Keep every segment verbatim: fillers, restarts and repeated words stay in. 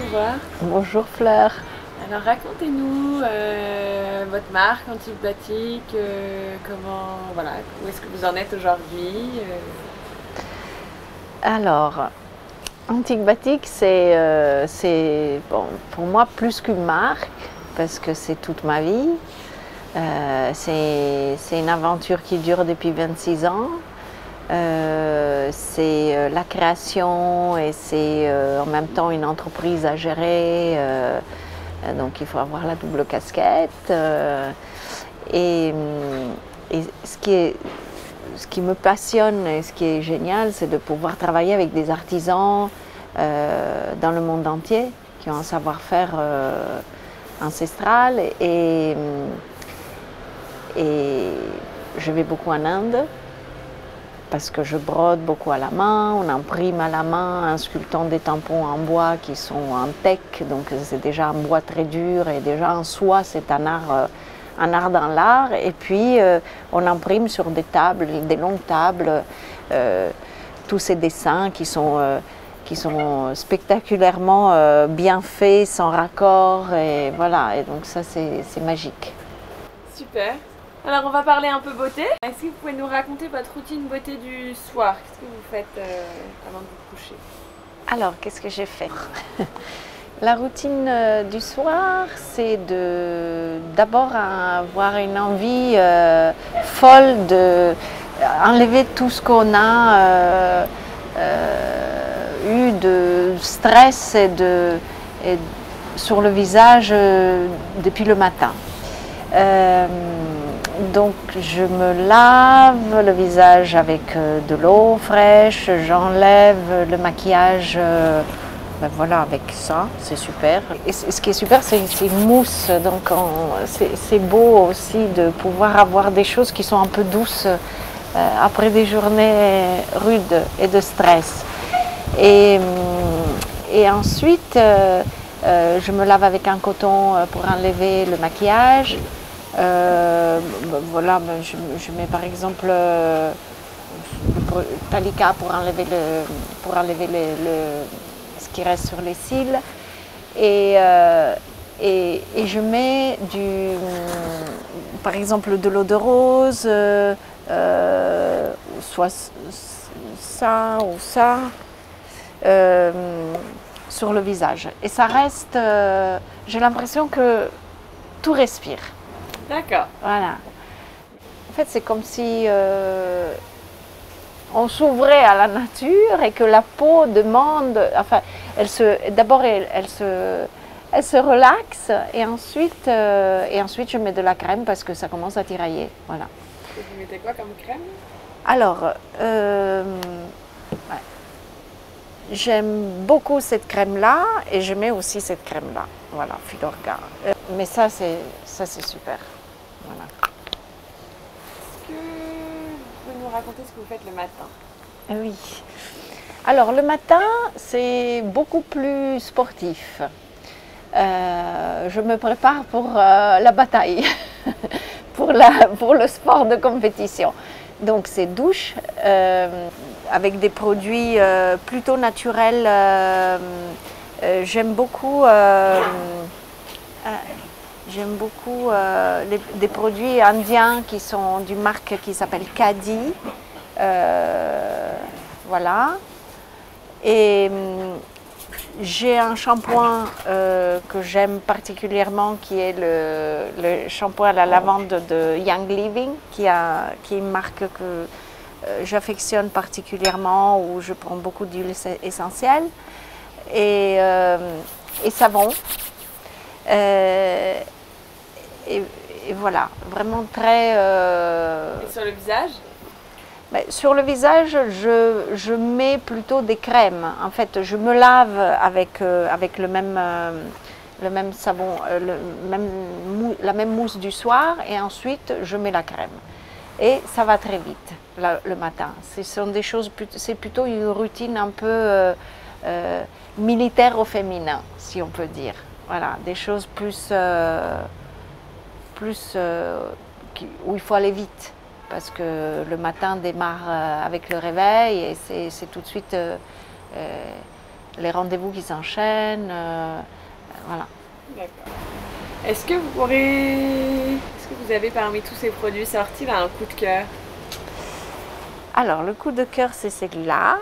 recevoir. Bonjour Fleur. Alors racontez-nous euh, votre marque Antique Batik, euh, comment, voilà, où est-ce que vous en êtes aujourd'hui euh... Alors, Antique Batik, c'est euh, bon, pour moi plus qu'une marque, parce que c'est toute ma vie. Euh, c'est une aventure qui dure depuis vingt-six ans. Euh, c'est euh, la création et c'est euh, en même temps une entreprise à gérer. Euh, donc il faut avoir la double casquette. Euh, et, et ce qui est Ce qui me passionne et ce qui est génial, c'est de pouvoir travailler avec des artisans euh, dans le monde entier qui ont un savoir-faire euh, ancestral. Et, et je vais beaucoup en Inde parce que je brode beaucoup à la main, on imprime à la main en sculptant des tampons en bois qui sont en teck, donc c'est déjà un bois très dur et déjà en soi c'est un art. Euh, un art dans l'art, et puis euh, on imprime sur des tables, des longues tables, euh, tous ces dessins qui sont, euh, qui sont spectaculairement euh, bien faits, sans raccord, et voilà, et donc ça c'est magique. Super. Alors on va parler un peu beauté. Est-ce que vous pouvez nous raconter votre routine beauté du soir? Qu'est-ce que vous faites euh, avant de vous coucher? Alors, qu'est-ce que j'ai fait? La routine euh, du soir, c'est d'abord avoir une envie euh, folle de enlever tout ce qu'on a euh, euh, eu de stress et de, et sur le visage euh, depuis le matin. Euh, donc je me lave le visage avec euh, de l'eau fraîche, j'enlève le maquillage. Euh, Ben voilà, avec ça, c'est super. Et ce qui est super, c'est une mousse, donc c'est beau aussi de pouvoir avoir des choses qui sont un peu douces euh, après des journées rudes et de stress. Et, et ensuite, euh, euh, je me lave avec un coton pour enlever le maquillage. Euh, voilà, je, je mets par exemple euh, le Talika pour enlever le, pour enlever le, le ce qui reste sur les cils, et, euh, et, et je mets du, par exemple de l'eau de rose, euh, euh, soit ça ou ça, euh, sur le visage. Et ça reste, euh, j'ai l'impression que tout respire. D'accord. Voilà. En fait, c'est comme si euh, on s'ouvrait à la nature et que la peau demande, enfin, elle se, d'abord elle, elle, se, elle se relaxe et ensuite, euh, et ensuite je mets de la crème parce que ça commence à tirailler, voilà. Et vous mettez quoi comme crème? Alors, euh, ouais. J'aime beaucoup cette crème-là et je mets aussi cette crème-là, voilà, Filorga. Euh, mais ça c'est, ça c'est super, voilà. Racontez ce que vous faites le matin. Oui. Alors le matin, c'est beaucoup plus sportif. Euh, je me prépare pour euh, la bataille, pour, la, pour le sport de compétition. Donc c'est douche euh, avec des produits euh, plutôt naturels. Euh, euh, J'aime beaucoup. Euh, euh, J'aime beaucoup euh, les, des produits indiens qui sont d'une marque qui s'appelle Kadi. Euh, voilà. Et hum, j'ai un shampoing euh, que j'aime particulièrement qui est le, le shampoing à la lavande de Young Living, qui, a, qui est une marque que euh, j'affectionne particulièrement, où je prends beaucoup d'huile essentielle. Et, euh, et savon. Euh, et, et voilà, vraiment très... Euh... Et sur le visage? Ben, sur le visage, je, je mets plutôt des crèmes. En fait, je me lave avec, euh, avec le, même, euh, le même savon, euh, le même mou, la même mousse du soir, et ensuite je mets la crème. Et ça va très vite la, le matin. Ce sont des choses, c'est plutôt une routine un peu euh, euh, militaire au féminin, si on peut dire. Voilà, des choses plus, euh, plus euh, qui, où il faut aller vite, parce que le matin démarre euh, avec le réveil et c'est tout de suite euh, euh, les rendez-vous qui s'enchaînent, euh, voilà. D'accord. Est-ce que vous pourrez... Est-ce que vous avez parmi tous ces produits sortis là un coup de cœur? Alors, le coup de cœur, c'est celui-là.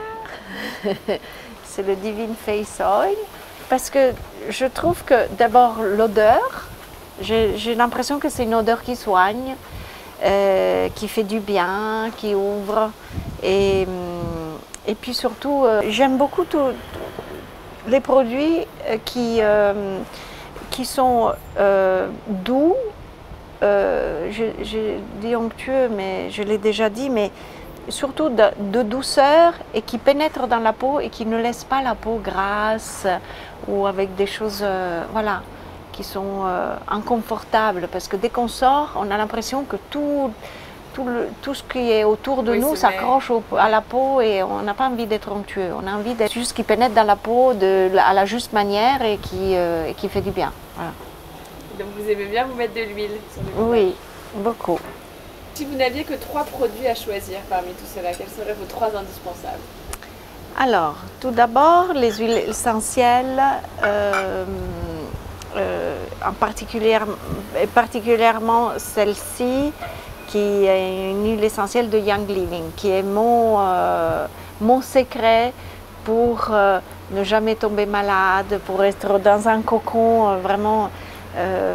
C'est le Divine Face Oil. Parce que je trouve que d'abord l'odeur, j'ai l'impression que c'est une odeur qui soigne, euh, qui fait du bien, qui ouvre. Et, et puis surtout, euh, j'aime beaucoup tous les produits qui, euh, qui sont euh, doux. Euh, J'ai dit onctueux, mais je l'ai déjà dit, mais surtout de, de douceur et qui pénètrent dans la peau et qui ne laissent pas la peau grasse ou avec des choses, euh, voilà, qui sont euh, inconfortables. Parce que dès qu'on sort, on a l'impression que tout, tout, le, tout ce qui est autour de oui, nous s'accroche à la peau et on n'a pas envie d'être onctueux. On a envie d'être juste qui pénètre dans la peau de, à la juste manière et qui, euh, et qui fait du bien. Voilà. Donc vous aimez bien vous mettre de l'huile sur le visage? Oui, beaucoup. Si vous n'aviez que trois produits à choisir parmi tout cela, quels seraient vos trois indispensables? Alors, tout d'abord, les huiles essentielles, euh, euh, en particulier, particulièrement celle-ci, qui est une huile essentielle de Young Living, qui est mon, euh, mon secret pour euh, ne jamais tomber malade, pour être dans un cocon euh, vraiment euh,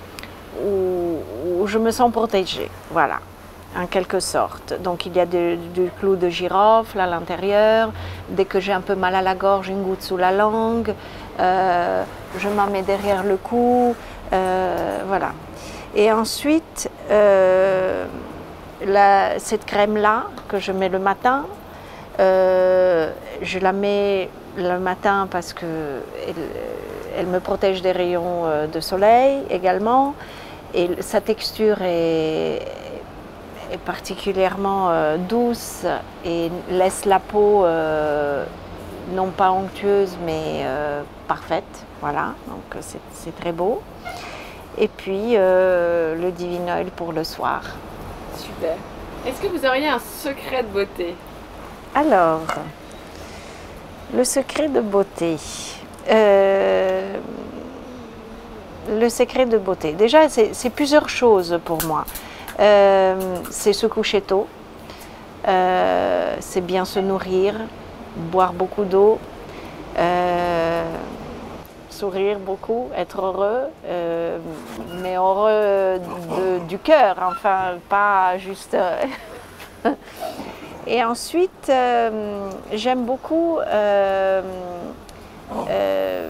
où, où je me sens protégée. Voilà. En quelque sorte. Donc il y a de, du clou de girofle à l'intérieur. Dès que j'ai un peu mal à la gorge, une goutte sous la langue. Euh, je m'en mets derrière le cou. Euh, voilà. Et ensuite, euh, la, cette crème-là que je mets le matin, euh, je la mets le matin parce que elle, elle me protège des rayons de soleil également. Et sa texture est est particulièrement euh, douce et laisse la peau euh, non pas onctueuse mais euh, parfaite, voilà, donc c'est très beau. Et puis euh, le Divine Oil pour le soir. Super. Est-ce que vous auriez un secret de beauté? Alors, le secret de beauté. Euh, le secret de beauté. Déjà, c'est plusieurs choses pour moi. Euh, c'est se coucher tôt, euh, c'est bien se nourrir, boire beaucoup d'eau, euh, sourire beaucoup, être heureux, euh, mais heureux de, du cœur, enfin pas juste... Et ensuite, euh, j'aime beaucoup euh, euh,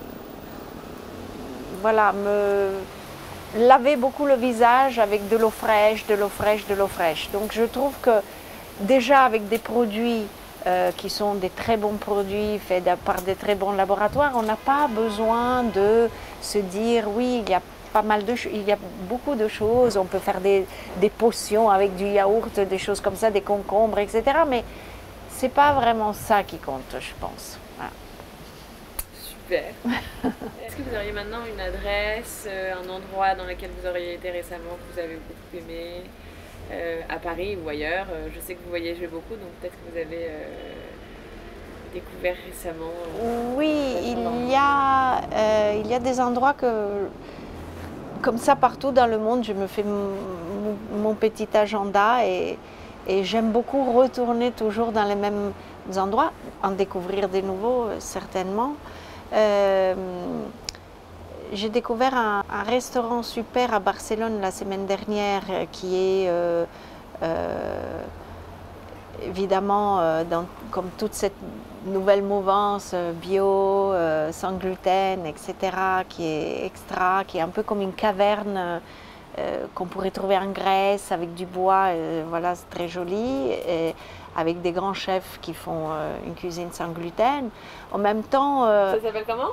voilà, me... laver beaucoup le visage avec de l'eau fraîche, de l'eau fraîche, de l'eau fraîche. Donc je trouve que déjà avec des produits euh, qui sont des très bons produits faits par des très bons laboratoires, on n'a pas besoin de se dire oui, il y a pas mal de choses, il y a beaucoup de choses, on peut faire des, des potions avec du yaourt, des choses comme ça, des concombres, et cetera. Mais c'est pas vraiment ça qui compte, je pense. Voilà. Super. Est-ce que vous auriez maintenant une adresse, un endroit dans lequel vous auriez été récemment, que vous avez beaucoup aimé, euh, à Paris ou ailleurs? Je sais que vous voyagez beaucoup, donc peut-être que vous avez euh, découvert récemment. Euh, oui, il y, a, euh, il y a des endroits que, comme ça partout dans le monde, je me fais mon, mon petit agenda et, et j'aime beaucoup retourner toujours dans les mêmes endroits, en découvrir des nouveaux certainement. Euh, J'ai découvert un, un restaurant super à Barcelone la semaine dernière qui est euh, euh, évidemment euh, dans, comme toute cette nouvelle mouvance bio, euh, sans gluten, et cetera, qui est extra, qui est un peu comme une caverne euh, qu'on pourrait trouver en Grèce avec du bois, euh, voilà, c'est très joli. Et, avec des grands chefs qui font euh, une cuisine sans gluten. En même temps... Euh, ça s'appelle comment?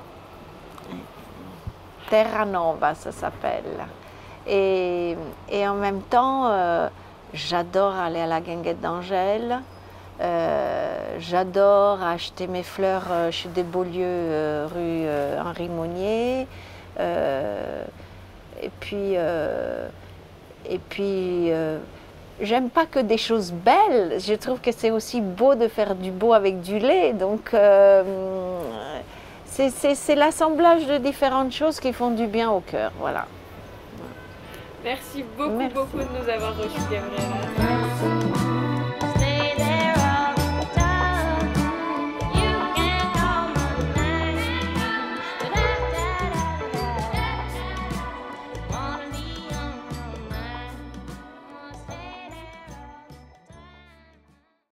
Terra Nova, ça s'appelle. Et, et en même temps, euh, j'adore aller à la Guinguette d'Angèle. Euh, j'adore acheter mes fleurs chez des Beaulieu, euh, rue euh, Henri Monnier. Euh, et puis... Euh, et puis euh, j'aime pas que des choses belles, je trouve que c'est aussi beau de faire du beau avec du lait. Donc, euh, c'est l'assemblage de différentes choses qui font du bien au cœur. Voilà. Merci beaucoup, Merci. beaucoup de nous avoir reçus, Gabriella.